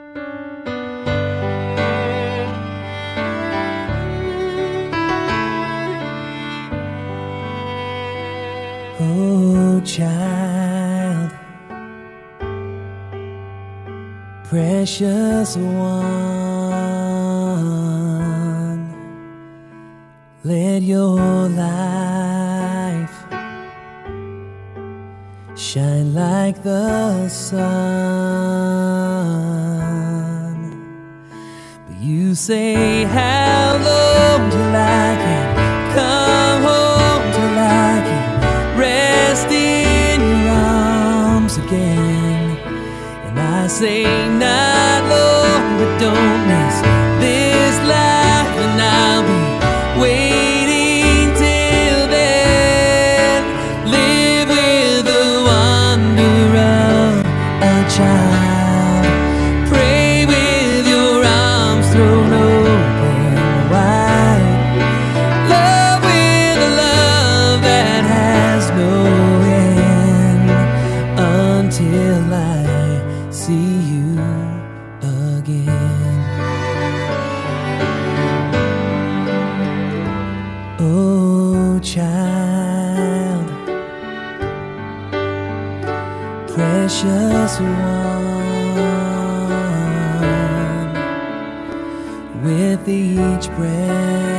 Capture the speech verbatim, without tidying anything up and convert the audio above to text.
Oh, child, precious one, let your life shine like the sun. But you say, how long till I can come home, till I can rest in your arms again? And I say, not long, but don't miss this life, and I'll be waiting till then. Live with the wonder of a child, pray with your arms thrown open wide, love with a love that has no end, until I see you again. Oh, child, precious one, with each breath